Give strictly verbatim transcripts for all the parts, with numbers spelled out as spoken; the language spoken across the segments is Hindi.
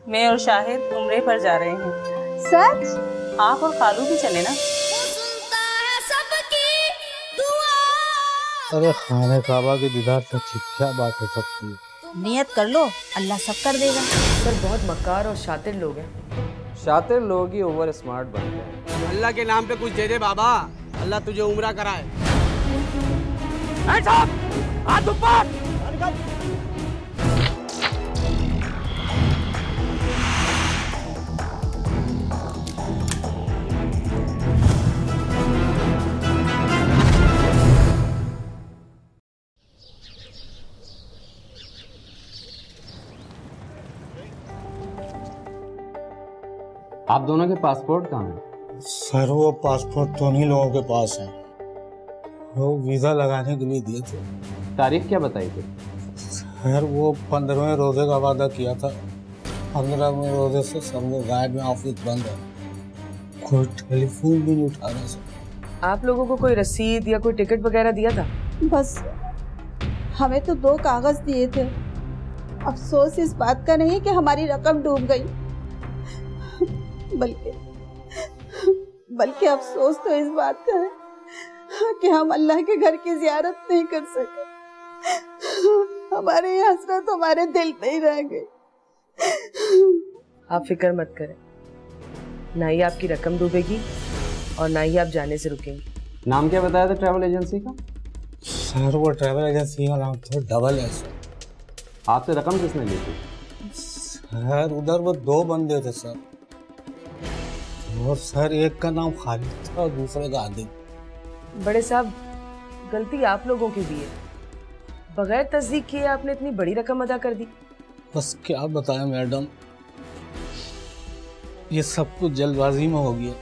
मैं और शाहिद उम्रे पर जा रहे हैं। सच? आप और खालू भी चले ना। अरे खाने काबा के दीदार से अच्छी क्या बात हो सकती है। नियत कर लो, अल्लाह सब कर देगा। सर बहुत मक्कार और शातिर लोग हैं। शातिर लोग ही ओवर स्मार्ट बनते हैं। अल्लाह के नाम पे कुछ दे दे बाबा, अल्लाह तुझे उम्रा कराए। हाथ ऊपर। आप दोनों के पासपोर्ट कहाँ हैं? सर वो पासपोर्ट तो उन्हीं लोगों के पास है, वो वीजा लगाने के लिए दिए थे। तारीख क्या बताई थी? सर वो पंद्रहवें रोजे का वादा किया था, पंद्रहवें रोजे से सब लोग गायब में, ऑफिस बंद है, कोई टेलीफोन भी नहीं उठा रहा सर। आप लोगों को कोई रसीद या कोई टिकट वगैरह दिया था? बस हमें तो दो कागज दिए थे। अफसोस इस बात का नहीं कि हमारी रकम डूब गई, बल्कि बल्कि अफसोस तो इस बात का है कि हम अल्लाह के घर की जियारत नहीं कर सके। हमारे ये हसरत हमारे दिल में ही रह गई। आप फिक्र मत करें, ना ही आपकी रकम डूबेगी और ना ही आप जाने से रुकेंगे। नाम क्या बताया था ट्रैवल एजेंसी का? सर वो ट्रैवल एजेंसी का नाम तो डबल है सर। आपसे रकम किसने ली थी? सर उधर वो दो बंदे थे सर, और सर एक का नाम खालिद था और दूसरे का आदिल। बड़े साहब, गलती आप लोगों की भी है, बगैर तस्दीक किए आपने इतनी बड़ी रकम अदा कर दी। बस क्या बताएं मैडम, ये सब कुछ जल्दबाजी में हो गया।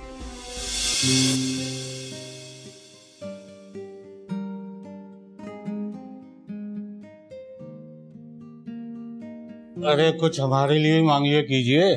अरे कुछ हमारे लिए भी मांगिए कीजिए।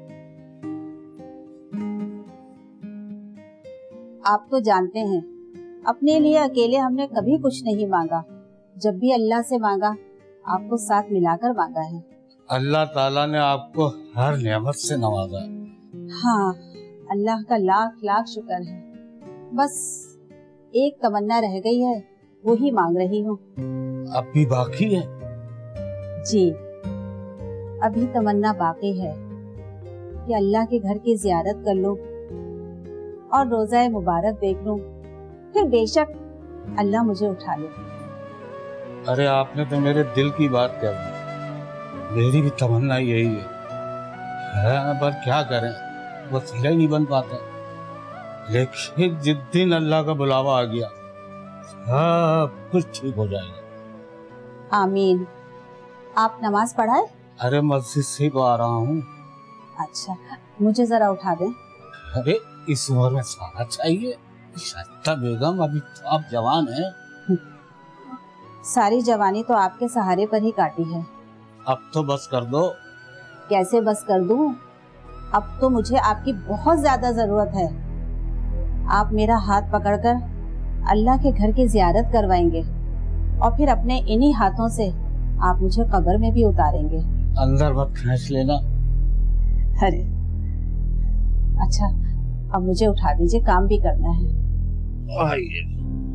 आप तो जानते हैं अपने लिए अकेले हमने कभी कुछ नहीं मांगा, जब भी अल्लाह से मांगा आपको साथ मिलाकर मांगा है। अल्लाह ताला ने आपको हर नेमत से नवाजा है। हाँ, अल्लाह का लाख लाख शुक्र है। बस एक तमन्ना रह गई है, वो ही मांग रही हूँ। अब भी बाकी है? जी, अभी तमन्ना बाकी है कि अल्लाह के घर की जियारत कर लूं और रोज़ा मुबारक देख लूं, फिर बेशक अल्लाह मुझे उठा ले। अरे आपने तो मेरे दिल की बात कह दी, मेरी भी तमन्ना यही है, है पर क्या करें, वसीला ही नहीं बन पाता। लेकिन जिस दिन अल्लाह का बुलावा आ गया सब कुछ ठीक हो जाएगा। आमीन। आप नमाज पढ़ाए? अरे मस्जिद से तो आ रहा हूँ। अच्छा, मुझे जरा उठा दें। अरे इस उम्र में सहारा चाहिए? शाइस्ता बेगम, अभी तो आप जवान हैं। सारी जवानी तो आपके सहारे पर ही काटी है। अब तो बस कर दो। कैसे बस कर दूं? अब तो मुझे आपकी बहुत ज्यादा जरूरत है। आप मेरा हाथ पकड़कर अल्लाह के घर की जियारत करवाएंगे और फिर अपने इन्हीं हाथों से आप मुझे कब्र में भी उतारेंगे। अंदर मत खींच लेना। अरे अच्छा, अब मुझे उठा दीजिए, काम भी करना है। आइए।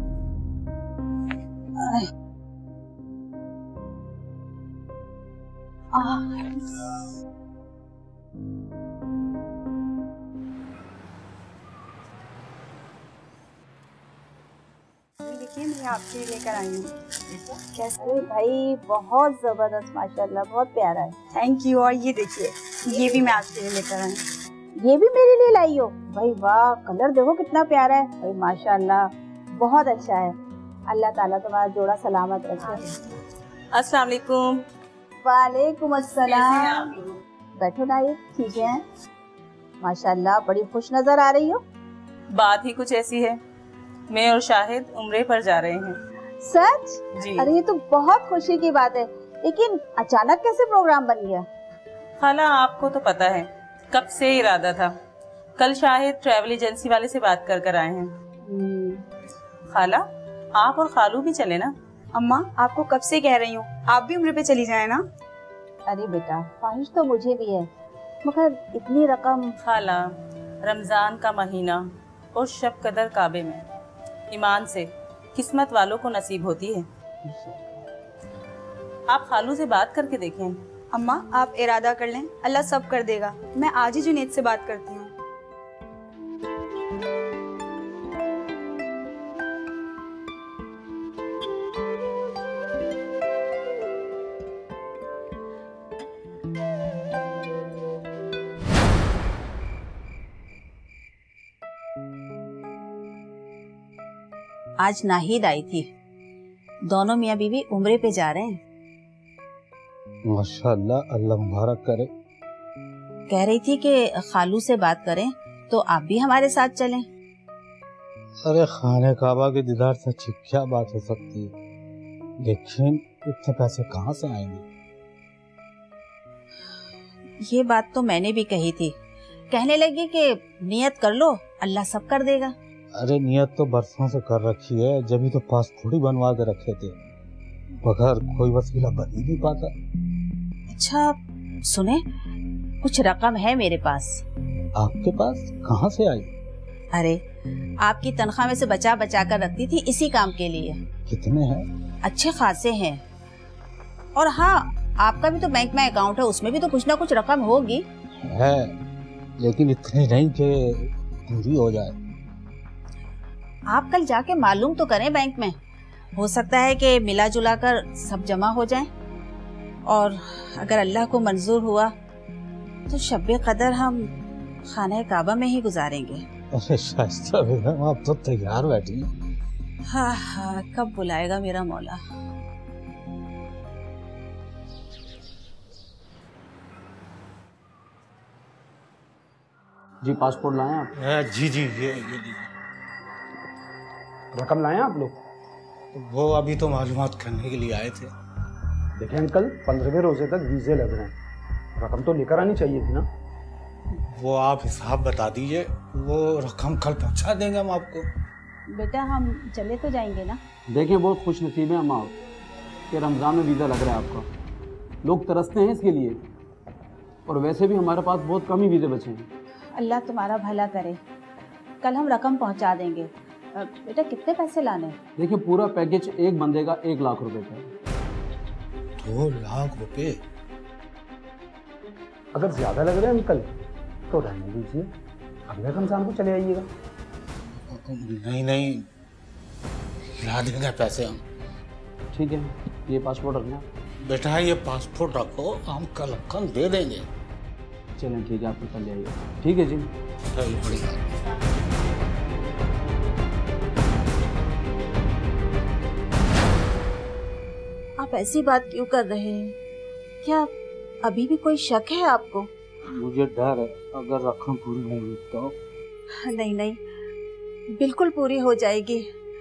देखिए मैं आपके लिए लेकर आई हूँ। कैसे भाई, बहुत जबरदस्त, माशाल्लाह, बहुत प्यारा है। Thank you. और ये देखिए, ये भी मैं आपके लिए लेकर आई हूँ। ये भी मेरे लिए लाई हो? भाई वाह, कलर देखो कितना प्यारा है भाई, माशाल्लाह, बहुत अच्छा है। अल्लाह ताला तुम्हारा जोड़ा सलामत रखे। अस्सलाम वालेकुम। वालेकुम अस्सलाम। बैठो ना, ये ठीक है। माशाल्लाह बड़ी खुश नजर आ रही हो। बात ही कुछ ऐसी है, मैं और शाहिद उम्रे पर जा रहे हैं। सच? जी। अरे ये तो बहुत खुशी की बात है, लेकिन अचानक कैसे प्रोग्राम बन गया? खाला आपको तो पता है कब से इरादा था। कल शाहिद ट्रैवल एजेंसी वाले से बात कर कर आए हैं। खाला आप और खालू भी चले ना। अम्मा आपको कब से कह रही हूँ, आप भी उम्र पे चली जाए ना। अरे बेटा, ख्वाहिश तो मुझे भी है, मगर इतनी रकम। खाला, रमज़ान का महीना और शब कदर काबे में ईमान से किस्मत वालों को नसीब होती है। आप खालू से बात करके देखें। अम्मा आप इरादा कर लें, अल्लाह सब कर देगा। मैं आज ही जुनैद से बात करती हूँ। आज नाहिद आई थी, दोनों मियाँ बीवी उम्रे पे जा रहे हैं। माशाल्लाह, अल्लाह मुबारक करे। कह रही थी कि खालू से बात करें तो आप भी हमारे साथ चलें। अरे खाने काबा के दीदार से अच्छी क्या बात हो सकती है, लेकिन इतने पैसे कहाँ से आएंगे? ये बात तो मैंने भी कही थी, कहने लगी कि नियत कर लो, अल्लाह सब कर देगा। अरे नियत तो बरसों से कर रखी है, जब ही तो पासपोर्ट ही बनवा के रखे थे, बगैर कोई वसीला बन ही नहीं पाता। अच्छा सुने, कुछ रकम है मेरे पास। आपके पास? कहाँ से आई? अरे आपकी तनख्वाह में से बचा बचा कर रखती थी इसी काम के लिए। कितने हैं? अच्छे खासे हैं। और हाँ, आपका भी तो बैंक में अकाउंट है, उसमें भी तो कुछ ना कुछ रकम होगी। है, लेकिन इतनी नहीं कि पूरी हो जाए। आप कल जाके मालूम तो करें बैंक में, हो सकता है कि मिला जुला कर सब जमा हो जाए, और अगर अल्लाह को मंजूर हुआ तो शब्बे कदर हम खाने काबा में ही गुजारेंगे। अरे शाइस्ता बेगम, आप तो तैयार बैठी हैं। हाँ हाँ, कब बुलाएगा मेरा मौला। जी पासपोर्ट लाए आप? जी जी ये ये रकम लाए आप लोग? वो अभी तो मालूमात करने के लिए आए थे। देखिए अंकल, पंद्रहवें रोजे तक वीजे लग रहे हैं, रकम तो लेकर आनी चाहिए थी ना। वो आप हिसाब बता दीजिए, वो रकम कल पहुंचा देंगे हम आपको। बेटा हम चले तो जाएंगे ना? देखिए बहुत खुश नसीब है अम्मा कि रमज़ान में वीज़ा लग रहा है आपका। लोग तरसते हैं इसके लिए, और वैसे भी हमारे पास बहुत कम ही वीज़े बचे हैं। अल्लाह तुम्हारा भला करे, कल हम रकम पहुंचा देंगे। बेटा कितने पैसे लाने? देखिए पूरा पैकेज एक बंदे का एक लाख रुपए का है। दो लाख रुपए? अगर ज्यादा लग रहे हैं अंकल तो रहने दीजिए, अगले रमजान को चले आइएगा। नहीं नहीं, ला देंगे पैसे हम। ठीक है, ये पासपोर्ट रखना। बेटा ये पासपोर्ट रखो, हम कल रकम दे देंगे। चलें ठीक है, आप निकल जाइए। ठीक है जी, चलिए बढ़िया। आप ऐसी बात क्यों कर रहे हैं? क्या अभी भी कोई शक है आपको? मुझे डर है, अगर रकम पूरी नहीं हुई तो। नहीं नहीं, बिल्कुल पूरी हो जाएगी।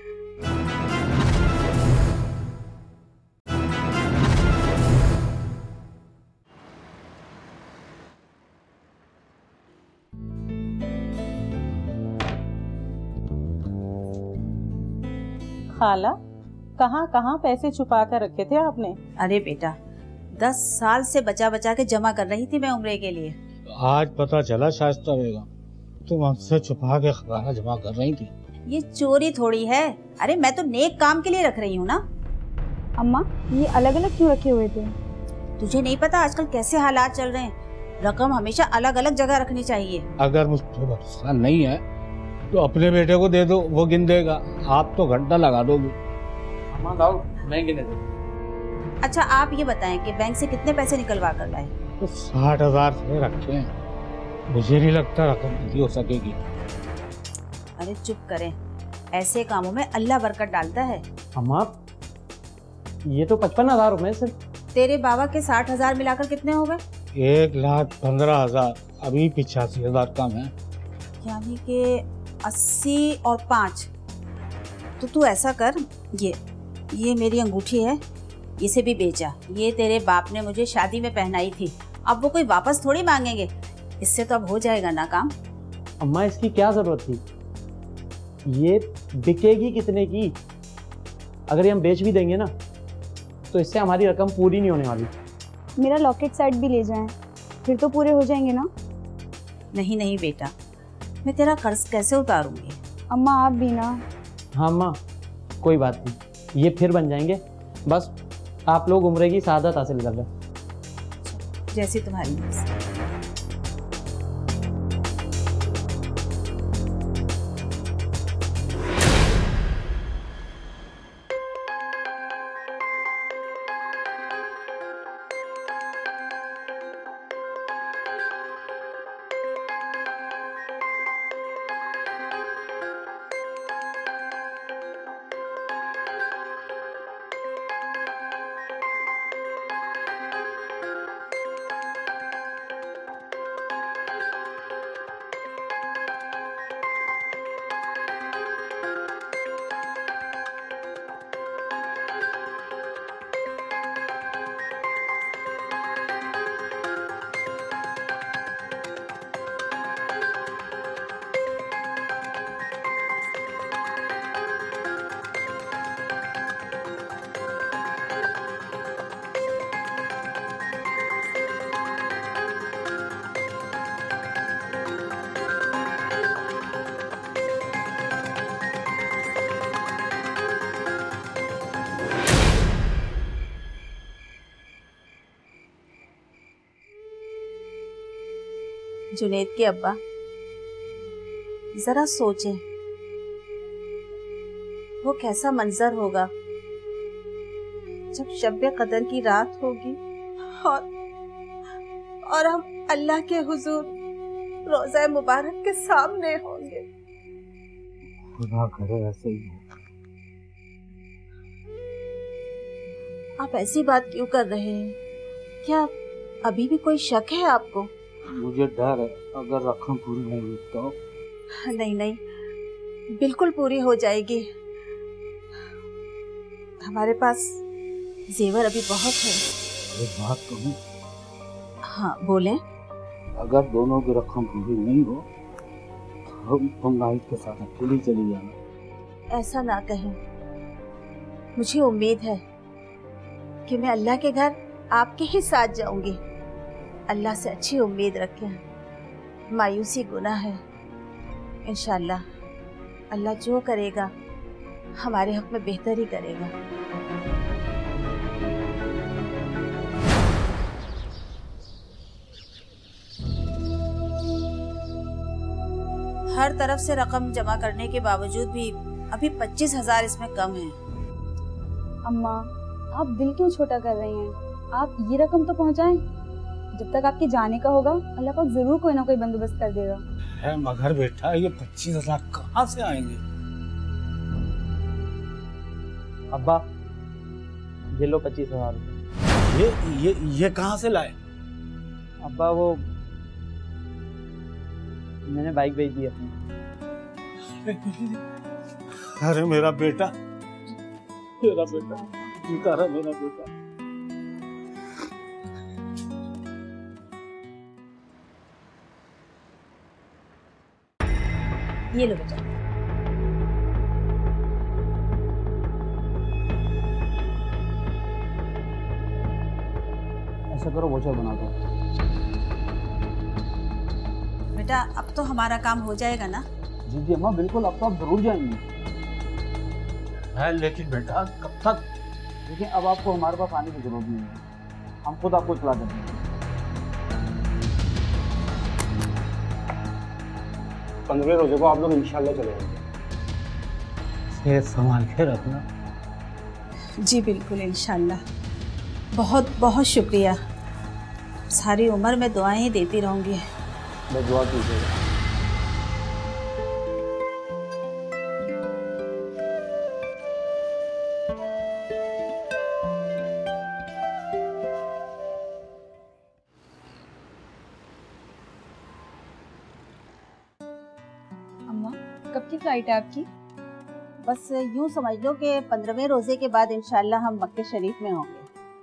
खाला, कहाँ कहाँ पैसे छुपा कर रखे थे आपने? अरे बेटा, दस साल से बचा बचा के जमा कर रही थी मैं उम्रे के लिए। आज पता चला शाइस्ता बेगम, तुम हमसे छुपा के खजाना जमा कर रही थी। ये चोरी थोड़ी है, अरे मैं तो नेक काम के लिए रख रही हूँ ना। अम्मा ये अलग अलग क्यों रखे हुए थे? तुझे नहीं पता आजकल कैसे हालात चल रहे हैं? रकम हमेशा अलग अलग जगह रखनी चाहिए। अगर मुझ पर भरोसा नहीं है तो अपने बेटे को दे दो, वो गिन देगा। आप तो घंटा लगा दोगे। मैं गिने दूँ। अच्छा आप ये बताएं कि बैंक से कितने पैसे निकलवा कर लाए? तो साठ हजार से रखे हैं, मुझे नहीं लगता रकम पूरी हो सकेगी। अरे चुप करें, ऐसे कामों में अल्लाह बरकत डालता है। अम्मा ये तो पचपन हजार रुपए सिर्फ। तेरे बाबा के साठ हजार मिलाकर कितने हो गए? एक लाख पंद्रह हजार, अभी पिछासी हजार कम है। यानी कि अस्सी और पाँच। तो तू ऐसा कर, ये ये मेरी अंगूठी है, इसे भी बेचा। ये तेरे बाप ने मुझे शादी में पहनाई थी, अब वो कोई वापस थोड़ी मांगेंगे, इससे तो अब हो जाएगा ना काम। अम्मा इसकी क्या जरूरत थी? ये बिकेगी कितने की? अगर ये हम बेच भी देंगे ना तो इससे हमारी रकम पूरी नहीं होने वाली। मेरा लॉकेट सेट भी ले जाएं। फिर तो पूरे हो जाएंगे ना? नहीं नहीं बेटा, मैं तेरा कर्ज कैसे उतारूंगी। अम्मा आप भी ना। हाँ अम्मा, कोई बात नहीं, ये फिर बन जाएंगे। बस आप लोग उम्र की सआदत हासिल कर लें। जैसी तुम्हारी मर्जी। जुनैद के अब्बा, जरा सोचें, वो कैसा मंजर होगा जब शब कदर की रात होगी और और हम अल्लाह के हुजूर रोज़ा मुबारक के सामने होंगे। खुदा करे ऐसे ही हो। आप ऐसी बात क्यों कर रहे हैं? क्या अभी भी कोई शक है आपको? मुझे डर है अगर रकम पूरी नहीं हुई तो। नहीं नहीं, बिल्कुल पूरी हो जाएगी। हमारे पास जेवर अभी बहुत है। एक बात कहूँ? हाँ बोले। अगर दोनों की रकम पूरी नहीं हो तो तुम नाइट के साथ अकेली चली जाना। ऐसा ना कहें, मुझे उम्मीद है कि मैं अल्लाह के घर आपके ही साथ जाऊंगी। अल्लाह से अच्छी उम्मीद रखें, मायूसी गुनाह है। इंशाअल्लाह अल्लाह जो करेगा हमारे हक में बेहतर ही करेगा। हर तरफ से रकम जमा करने के बावजूद भी अभी पच्चीस हजार इसमें कम है। अम्मा आप दिल क्यों छोटा कर रही हैं? आप ये रकम तो पहुंचाएं। जब तक आपके जाने का होगा अल्लाह पाक जरूर कोई ना कोई बंदोबस्त कर देगा। है मगर बेटा ये पच्चीस हजार कहाँ से आएंगे? अब्बा ये लो पच्चीस हजार रुपये। ये ये ये कहाँ से लाए? अब्बा वो मैंने बाइक बेच दी अपनी। अरे मेरा बेटा, मेरा बेटा, बेचारा मेरा बेटा। ये लो बेटा। ऐसा करो वोचर बना दो। बेटा अब तो हमारा काम हो जाएगा ना? जी जी अम्मा बिल्कुल, अब तो आप जरूर जाएंगी। है लेकिन बेटा कब तक? देखिए अब आपको हमारे पास आने की जरूरत नहीं है, हम खुद आपको इत्तला कर देंगे। पंद्रह रोजे को आप लोग इंशाल्लाह चले जाएंगे। सेहत संभाल के रखना। जी बिल्कुल इंशाल्लाह। बहुत बहुत शुक्रिया। सारी उम्र मैं दुआएं ही देती रहूंगी। बस दुआ कीजिएगा। अम्मा कब की फ्लाइट है आपकी? बस यूं समझ लो कि पंद्रहवें रोजे के बाद इंशाल्लाह हम मक्के शरीफ में होंगे।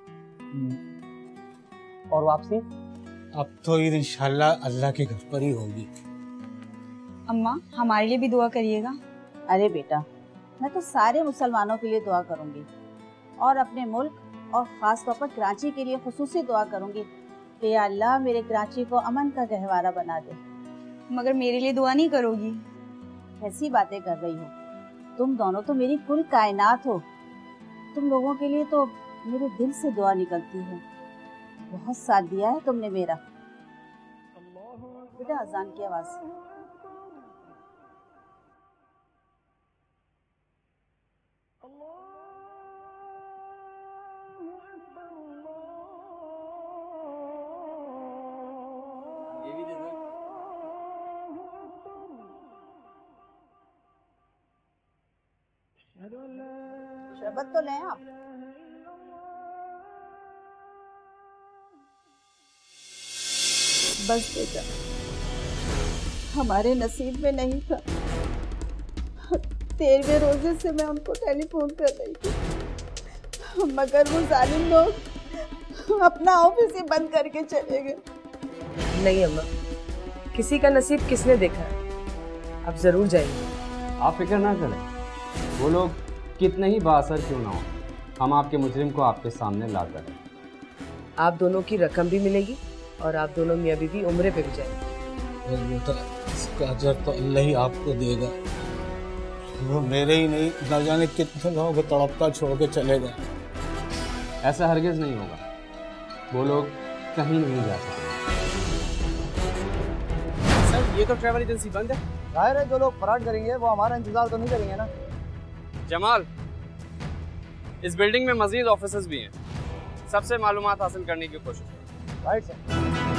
और वापसी? अब तो ईद इंशाल्लाह अल्लाह के घर पर ही होगी। अम्मा हमारे लिए भी दुआ करिएगा। अरे बेटा, मैं तो सारे मुसलमानों के लिए दुआ करूंगी और अपने मुल्क और ख़ास तौर पर कराची के लिए खुसूसी दुआ करूंगी कि या अल्लाह मेरे कराची को अमन का गहवारा बना दे। मगर मेरे लिए दुआ नहीं करोगी? कैसी बातें कर रही हो, तुम दोनों तो मेरी कुल कायनात हो। तुम लोगों के लिए तो मेरे दिल से दुआ निकलती है। बहुत साथ दिया है तुमने मेरा। बेटा अजान की आवाज। शरबत तो लें आप। बस बेटा, हमारे नसीब में नहीं था। तेरहवें रोजे से मैं उनको टेलीफोन कर रही थी, मगर वो जालिम लोग अपना ऑफिस ही बंद करके चले गए। नहीं अम्मा, किसी का नसीब किसने देखा है, अब जरूर जाएंगे। आप फिक्र ना करें, वो लोग कितने ही बाअसर क्यों ना हो, हम आपके मुजरिम को आपके सामने ला कर। आप दोनों की रकम भी मिलेगी और आप दोनों मियाँ बीवी उम्रे पे भी जाएंगे। बेटा इसका अजर तो अल्लाह ही आपको देगा, वो मेरे ही नहीं न जाने कितने लोगों को तड़पता छोड़ के चले गए। ऐसा हरगिज नहीं होगा, वो लोग कहीं नहीं जा सकते। सर ये तो ट्रैवल एजेंसी बंद है। जाहिर है जो लोग फराड करेंगे वो हमारा इंतजार तो नहीं करेंगे ना। जमाल, इस बिल्डिंग में मजीद ऑफिसेज भी हैं, सबसे मालूमात हासिल करने की कोशिश करें। Right sir.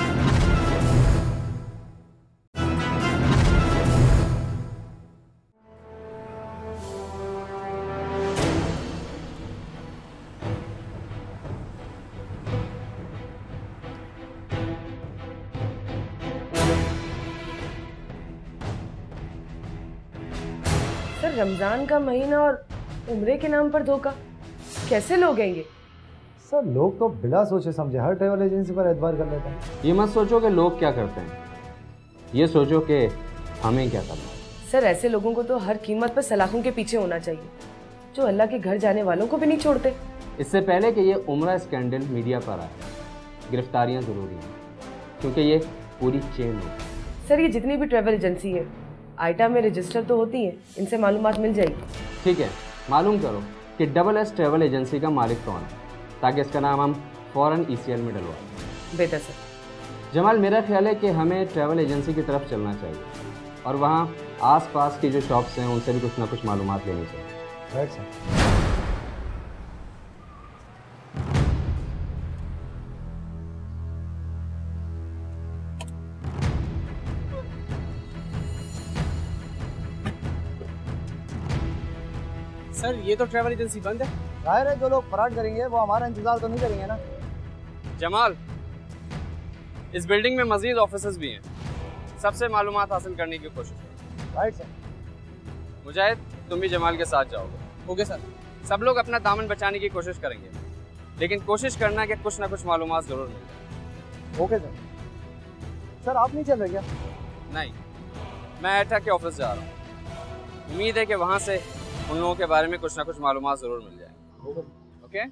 सर रमजान का महीना और उम्रे के नाम पर धोखा, कैसे लोग आएंगे? सर लोग तो बिना सोचे समझे हर ट्रैवल एजेंसी पर एतबार कर लेते हैं। ये मत सोचो कि लोग क्या करते हैं, ये सोचो कि हमें क्या करना है। सर ऐसे लोगों को तो हर कीमत पर सलाखों के पीछे होना चाहिए, जो अल्लाह के घर जाने वालों को भी नहीं छोड़ते। इससे पहले कि ये उम्रा स्कैंडल मीडिया पर आए, गिरफ्तारियां जरूरी हैं, क्योंकि ये पूरी चेन है। सर ये जितनी भी ट्रैवल एजेंसी है, आइटा में रजिस्टर तो होती हैं, इनसे मालूमात मिल जाएगी। ठीक है, मालूम करो कि डबल एस ट्रैवल एजेंसी का मालिक कौन है, ताकि इसका नाम हम फौरन ई सी एल में डलवाएं। बेहतर सर। जमाल, मेरा ख्याल है कि हमें ट्रैवल एजेंसी की तरफ चलना चाहिए और वहाँ आसपास की जो शॉप्स हैं उनसे भी कुछ ना कुछ मालूमात लेनी चाहिए। Right sir. सर ये तो ट्रैवल एजेंसी बंद है। जाहिर है जो लोग फराड करेंगे वो हमारा इंतजार तो नहीं करेंगे ना। जमाल, इस बिल्डिंग में मजीद ऑफिसेज भी हैं, सबसे मालूमात हासिल करने की कोशिश करें। Right sir. मुजाहिद, तुम भी जमाल के साथ जाओगे। Okay sir. सब लोग अपना दामन बचाने की कोशिश करेंगे, लेकिन कोशिश करना कि कुछ ना कुछ मालूमात जरूर मिल जाए। Okay sir. सर आप नहीं चल रहे क्या? नहीं, मैं एटा के ऑफिस जा रहा हूँ। उम्मीद है कि वहाँ से उन लोगों के बारे में कुछ ना कुछ मालूमात जरूर मिल जाए। Okay okay?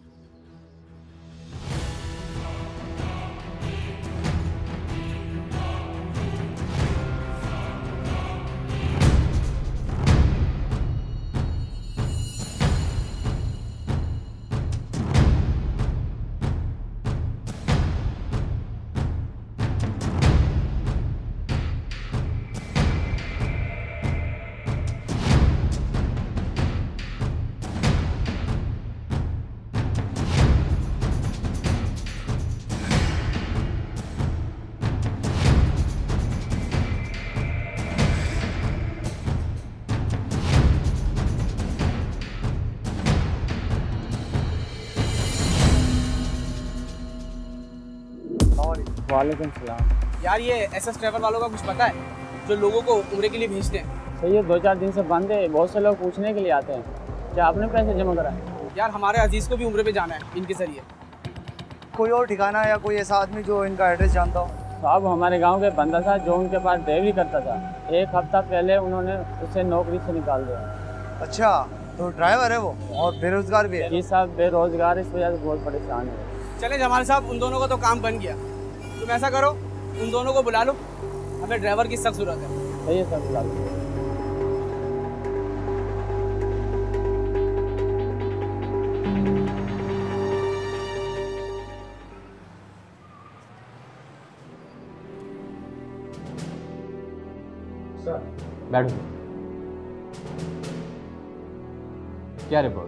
वालेकुम सलाम। यार ये एस एस ट्रैवल वालों का कुछ पता है, जो लोगों को उम्रे के लिए भेजते हैं? सही है, दो चार दिन से बंद है, बहुत से लोग पूछने के लिए आते हैं। क्या आपने पैसे जमा कराए? यार हमारे अजीज को भी उम्रे पे जाना है इनके जरिए। कोई और ठिकाना या कोई ऐसा आदमी जो इनका एड्रेस जानता हो? साहब हमारे गांव के बंदा था जो उनके पास ड्राइवरी करता था, एक हफ्ता पहले उन्होंने उसे नौकरी से निकाल दिया। अच्छा, तो ड्राइवर है वो और बेरोजगार भी है? जी साहब, बेरोजगार, इस वजह से बहुत परेशान है। चले जमाल साहब, उन दोनों का तो काम बन गया, तुम ऐसा करो, उन दोनों को बुला लो, हमें ड्राइवर की सख्त जरूरत है। सही है सर, बुला लो। बैठो। क्या रिपोर्ट?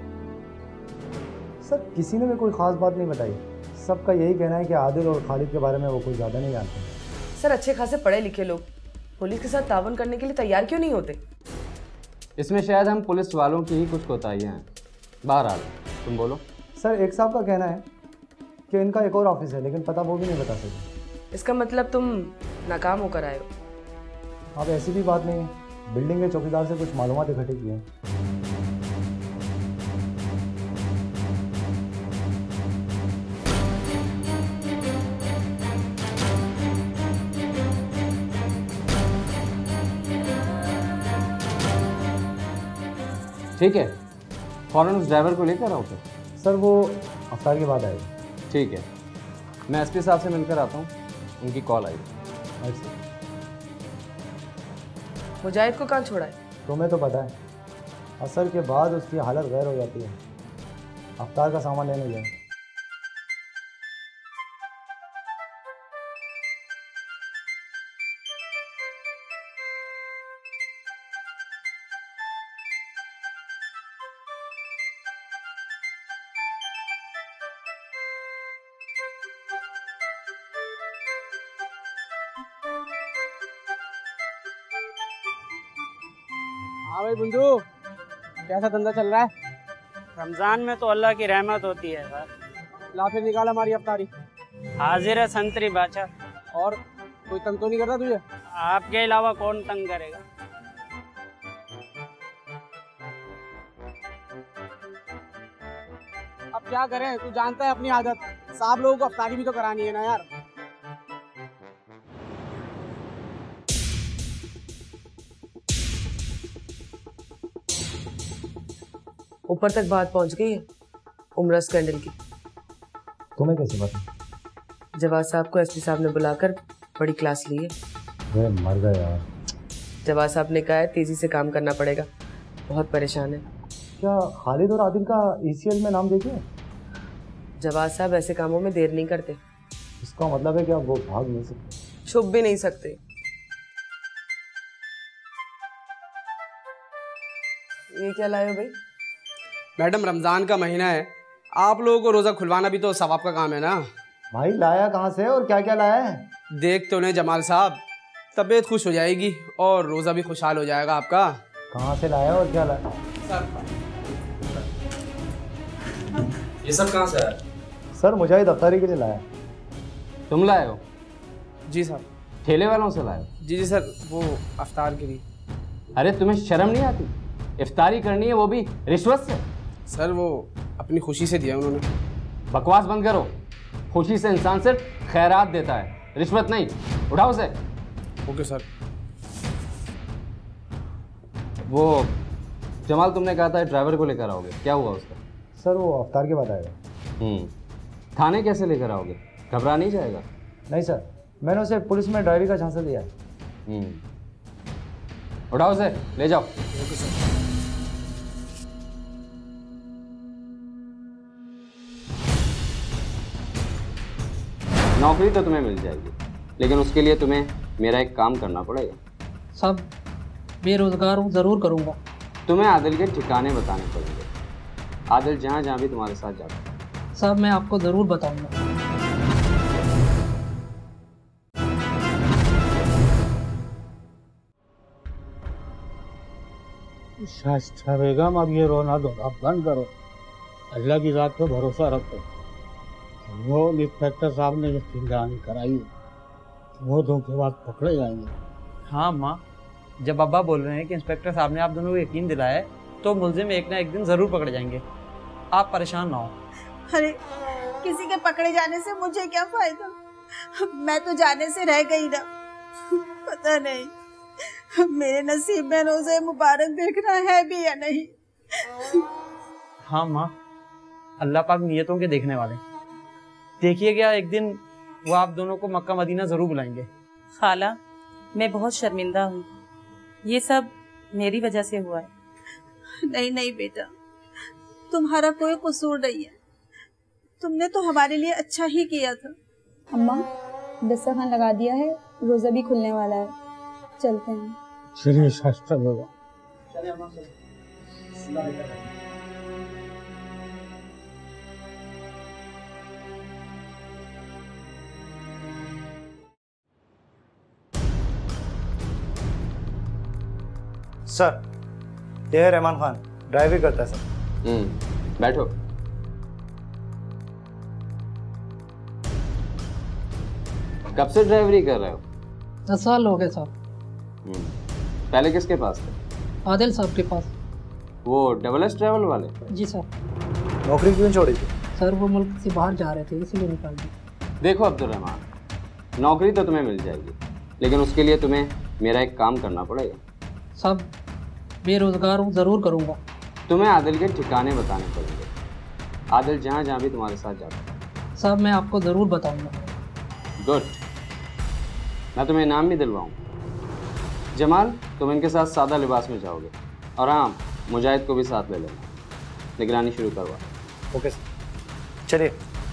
सर किसी ने भी कोई ख़ास बात नहीं बताई, सबका यही कहना है कि आदिल और खालिद के बारे में वो कोई ज़्यादा नहीं जानते। सर अच्छे खासे पढ़े लिखे लोग पुलिस के साथ तावन करने के लिए तैयार क्यों नहीं होते? इसमें शायद हम पुलिस वालों की ही कुछ कोताहियाँ हैं। बहरहाल तुम बोलो। सर एक साहब का कहना है कि इनका एक और ऑफिस है, लेकिन पता वो भी नहीं बता सकते। इसका मतलब तुम नाकाम होकर आए हो? अब ऐसी भी बात नहीं है, बिल्डिंग के चौकीदार से कुछ मालूमात इकट्ठी की हैं। ठीक है, फौरन उस ड्राइवर को लेकर आओ फिर। सर वो अफ्तार के बाद आएगा। ठीक है, मैं एसपी साहब से मिलकर आता हूँ, उनकी कॉल आई। अच्छा, मुजाहिद को कहाँ छोड़ा है? तुम्हें तो पता है, असर के बाद उसकी हालत गैर हो जाती है। अफ्तार का सामान लेने गए। हाँ भाई बुंदू, कैसा धंधा चल रहा है? रमजान में तो अल्लाह की रहमत होती है सर। ला फिर निकाल हमारी अफ्तारी। हाजिर है संतरी बादशाह। और कोई तंग तो नहीं करता तुझे? आपके अलावा कौन तंग करेगा? अब क्या करें, तू जानता है अपनी आदत, साहब लोगों को अफ्तारी भी तो करानी है ना यार। ऊपर तक बात पहुंच गई है उमरा स्कैंडल की। तुम्हें कैसे पता? जवाद साहब को एसपी साहब ने बुलाकर बड़ी क्लास ली है। वे मर गए यार। जवाद साहब ने कहा है तेजी से काम करना पड़ेगा, बहुत परेशान है। क्या खालिद और आदिल का ईसीएल में नाम देखिए? जवाद साहब ऐसे कामों में देर नहीं करते। इसका मतलब है कि अब वो भाग नहीं सकते? छुप भी नहीं सकते। ये क्या लाए हो भाई? मैडम रमजान का महीना है, आप लोगों को रोजा खुलवाना भी तो सवाब का काम है ना। भाई लाया कहाँ से और क्या क्या लाया है? देख तो नहीं जमाल साहब, तबीयत खुश हो जाएगी और रोजा भी खुशहाल हो जाएगा आपका। कहाँ से लाया और क्या लाया? सर ये सब कहाँ से आया? सर मुजाहिद अफ्तारी के लिए लाया। तुम लाए हो? जी सर। ठेले वालों से लाए हो? जी जी सर, वो अफ्तार के लिए। अरे तुम्हें शर्म नहीं आती? इफ्तारी करनी है वो भी रिश्वत से? सर वो अपनी खुशी से दिया उन्होंने। बकवास बंद करो, खुशी से इंसान सिर्फ खैरात देता है, रिश्वत नहीं। उठाओ उसे। Okay sir. वो जमाल तुमने कहा था ड्राइवर को लेकर आओगे, क्या हुआ उसका? सर वो अफ्तार के बाद आएगा। हम्म थाने कैसे लेकर आओगे? घबरा नहीं जाएगा? नहीं सर, मैंने उसे पुलिस में ड्राइविंग का झांसा दिया है। हम्म उठाओ उसे, ले जाओ। Okay sir. नौकरी तो तुम्हें मिल जाएगी, लेकिन उसके लिए तुम्हें मेरा एक काम करना पड़ेगा। सब बेरोजगार हूँ, ज़रूर करूँगा। तुम्हें आदिल के ठिकाने बताने पड़ेंगे। आदिल जहाँ जहाँ भी तुम्हारे साथ जाता है। सब मैं आपको ज़रूर बताऊँगा। शास्त्रा बेगम, अब ये रोना धोना बंद करो, अल्लाह की रात पे भरोसा रखो। वो इंस्पेक्टर साहब ने जो निगरानी कराई है वो दो के बाद पकड़े जाएंगे। हाँ माँ, जब अब्बा बोल रहे हैं कि इंस्पेक्टर साहब ने आप दोनों को यकीन दिलाया है तो मुलजिम एक ना एक दिन ज़रूर पकड़े जाएंगे। आप परेशान ना हो। अरे किसी के पकड़े जाने से मुझे क्या फायदा, मैं तो जाने से रह गई ना। पता नहीं मेरे नसीब में रोज़े मुबारक देखना है भी या नहीं। हाँ माँ, अल्लाह पाक नियतों के देखने वाले। देखिए क्या एक दिन वो आप दोनों को मक्का मदीना ज़रूर बुलाएंगे। खाला, मैं बहुत शर्मिंदा हूँ, ये सब मेरी वजह से हुआ है। नहीं नहीं बेटा, तुम्हारा कोई कसूर नहीं है, तुमने तो हमारे लिए अच्छा ही किया था। अम्मा, दस्तरखान लगा दिया है, रोज़ा भी खुलने वाला है, चलते हैं। चलिए शास्त्र बाबा। सर, ये है रहमान खान, ड्राइविंग करता है सर। हम्म, बैठो। कब से ड्राइवरी कर रहे हो? दस साल हो गए साहब। पहले किसके पास थे? आदिल साहब के पास। वो डबल एस ट्रैवल वाले? जी सर। नौकरी क्यों छोड़ी थी? सर वो मुल्क से बाहर जा रहे थे, इसलिए निकाल दी। देखो अब्दुर्रहमान, नौकरी तो तुम्हें मिल जाएगी, लेकिन उसके लिए तुम्हें मेरा एक काम करना पड़ेगा। सब बेरोजगार हूँ, ज़रूर करूँगा। तुम्हें आदिल के ठिकाने बताने पड़ेंगे, आदिल जहाँ जहाँ भी तुम्हारे साथ जाता है। सब मैं आपको ज़रूर बताऊँगा। गुड, मैं तुम्हें इनाम भी दिलवाऊँ। जमाल, तुम इनके साथ सादा लिबास में जाओगे, और हाँ, मुजाहिद को भी साथ ले लेना। निगरानी शुरू करवा। ओके सर, चलिए।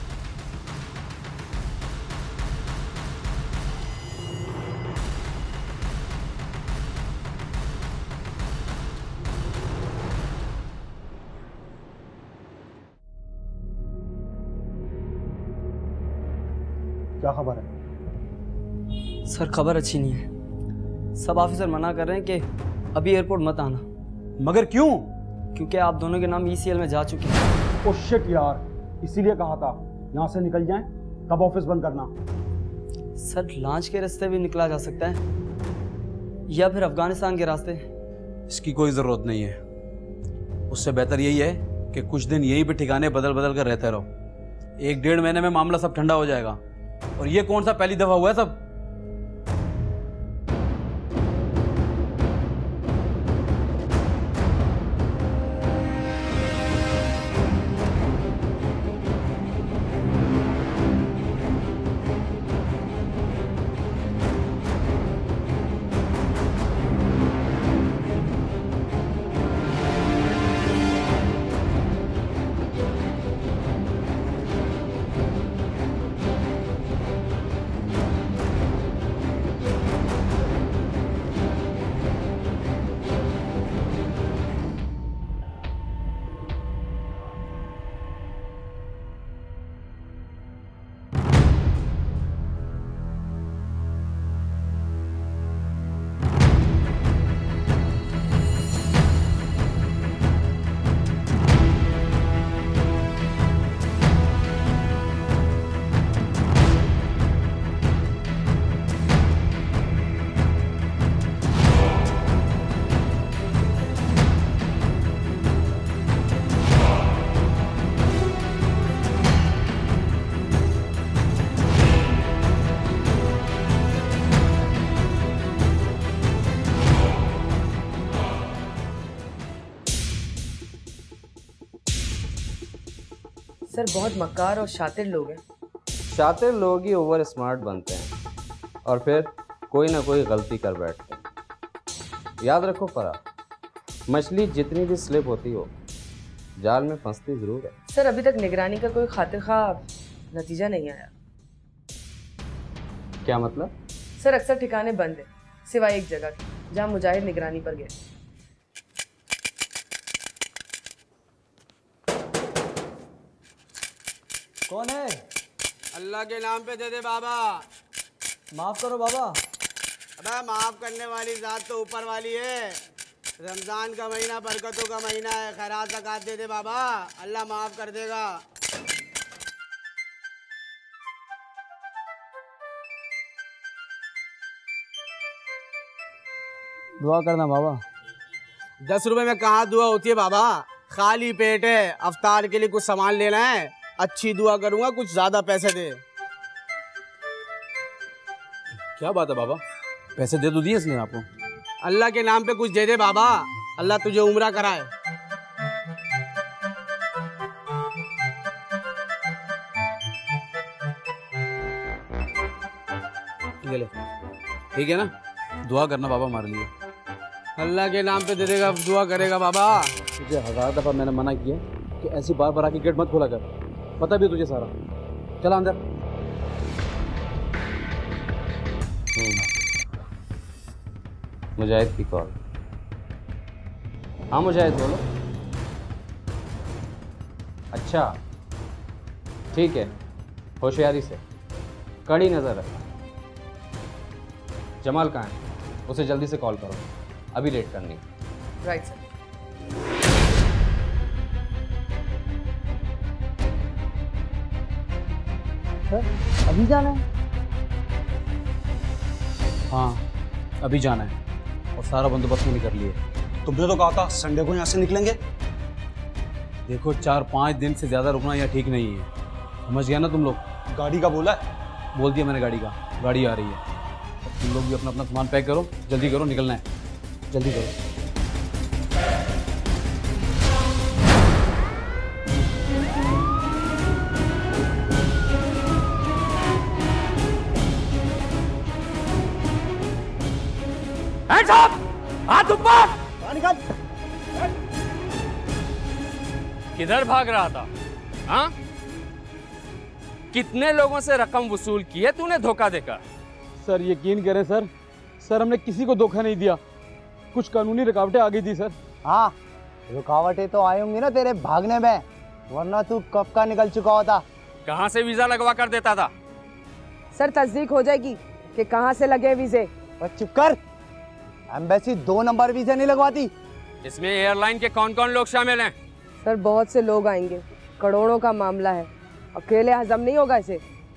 क्या खबर है? सर खबर अच्छी नहीं है, सब ऑफिसर मना कर रहे हैं कि अभी एयरपोर्ट मत आना। मगर क्यों? क्योंकि आप दोनों के नाम ई सी एल में जा चुके हैं। ओ शिट यार, इसीलिए कहा था यहाँ से निकल जाएं, तब ऑफिस बंद करना। सर लॉन्च के रास्ते भी निकला जा सकता है, या फिर अफगानिस्तान के रास्ते। इसकी कोई ज़रूरत नहीं है, उससे बेहतर यही है कि कुछ दिन यहीं पे ठिकाने बदल बदल कर रहते रहो। एक डेढ़ महीने में मामला सब ठंडा हो जाएगा। और ये कौन सा पहली दफ़ा हुआ है सब? सर बहुत मक्कार और शातिर लोग हैं। शातिर लोग ही ओवर स्मार्ट बनते हैं और फिर कोई ना कोई गलती कर बैठते हैं। याद रखो फरा, मछली जितनी भी स्लिप होती हो, जाल में फंसती जरूर है। सर अभी तक निगरानी का कोई खातिर खा नतीजा नहीं आया। क्या मतलब? सर अक्सर ठिकाने बंद है, सिवाय एक जगह के जहाँ मुजाहिद निगरानी पर गए। कौन है? अल्लाह के नाम पे दे दे बाबा। माफ करो बाबा। अबे माफ करने वाली जात तो ऊपर वाली है। रमजान का महीना बरकतों का महीना है, खैरात ज़कात दे दे बाबा, अल्लाह माफ कर देगा। दुआ करना बाबा। दस रुपए में कहाँ दुआ होती है बाबा, खाली पेट है, अफ्तार के लिए कुछ सामान लेना है, अच्छी दुआ करूंगा, कुछ ज्यादा पैसे दे। क्या बात है बाबा, पैसे दे दो दिए इसने आपको? अल्लाह के नाम पे कुछ दे दे बाबा, अल्लाह तुझे उम्रा कराए। ठीक है ना? दुआ करना बाबा हमारे लिए। अल्लाह के नाम पे दे देगा, दुआ करेगा बाबा। तुझे हजार दफा मैंने मना किया कि ऐसी बार बार आके गेट मत खोला कर, पता भी है तुझे सारा। चला अंदर। मुजाहिद की कॉल। हाँ मुजाहिद बोलो। अच्छा ठीक है, होशियारी से, कड़ी नज़र रख। जमाल कहाँ है? उसे जल्दी से कॉल करो, अभी लेट करनी। Right sir. सर अभी जाना है? हाँ अभी जाना है और सारा बंदोबस्त मैंने कर लिया। तुमने तो कहा था संडे को यहाँ से निकलेंगे। देखो चार पाँच दिन से ज़्यादा रुकना यहाँ ठीक नहीं है, समझ गया ना तुम लोग? गाड़ी का बोला है? बोल दिया मैंने गाड़ी का, गाड़ी आ रही है। तुम लोग भी अपना अपना सामान पैक करो, जल्दी करो, निकलना है, जल्दी करो। हाथ ऊपर! किधर भाग रहा था? हाँ? कितने लोगों से रकम वसूल की है तूने धोखा देकर? सर यकीन करें सर, सर हमने किसी को धोखा नहीं दिया, कुछ कानूनी रुकावटें आ गई थी सर। हाँ रुकावटें तो आई होंगी ना तेरे भागने में, वरना तू कब का निकल चुका होता। कहाँ से वीजा लगवा कर देता था? सर तस्दीक हो जाएगी कि कहाँ से लगे वीजे। और चुप कर, एम्बेसी दो नंबर वीजा नहीं लगवाती। इसमें एयरलाइन के कौन कौन लोग शामिल हैं? सर बहुत से लोग आएंगे, करोड़ों का मामला है, अकेले हजम नहीं होगा इसे।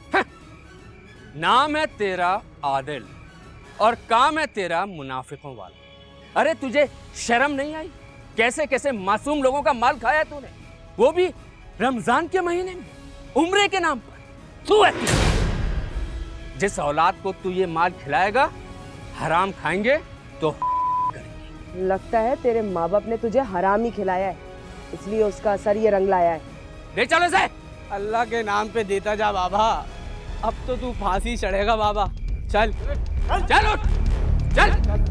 नाम है तेरा आदिल और काम है तेरा मुनाफिकों वाला। अरे तुझे शर्म नहीं आई? कैसे कैसे मासूम लोगों का माल खाया तूने, वो भी रमजान के महीने में, उम्रे के नाम पर। तू है जिस औलाद को तू ये माल खिलाएगा, हराम खाएंगे तो लगता है तेरे माँ बाप ने तुझे हराम ही खिलाया है, इसलिए उसका असर ये रंग लाया है। ले चलो से। अल्लाह के नाम पे देता जा बाबा, अब तो तू फांसी चढ़ेगा बाबा। चल चल उठ, चल।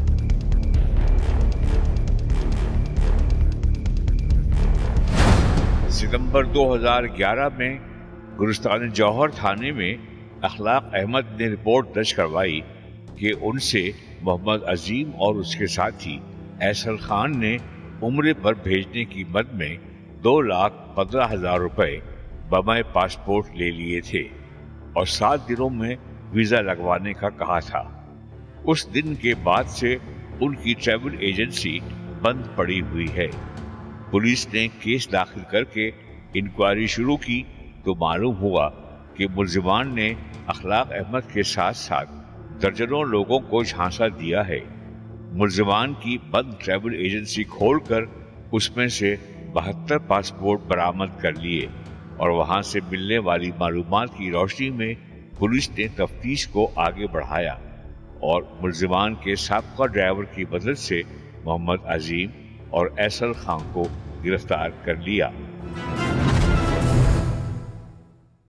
सितंबर दो हज़ार ग्यारह में गुलिस्तान जौहर थाने में अखलाक अहमद ने रिपोर्ट दर्ज करवाई कि उनसे मोहम्मद अजीम और उसके साथी ऐसल खान ने उम्रे पर भेजने की मद में दो लाख पंद्रह हजार रुपए बमाए पासपोर्ट ले लिए थे और सात दिनों में वीजा लगवाने का कहा था। उस दिन के बाद से उनकी ट्रैवल एजेंसी बंद पड़ी हुई है। पुलिस ने केस दाखिल करके इंक्वायरी शुरू की तो मालूम हुआ कि मुल्जिमान ने अखलाक अहमद के साथ साथ दर्जनों लोगों को झांसा दिया है। मुल्जिमान की बंद ट्रैवल एजेंसी खोलकर उसमें से बहत्तर पासपोर्ट बरामद कर लिए और वहां से मिलने वाली मालूमात की रोशनी में पुलिस ने तफ्तीश को आगे बढ़ाया और मुल्जिमान के साबका ड्राइवर की मदद से मोहम्मद अजीम और ऐसल खान को गिरफ्तार कर लिया।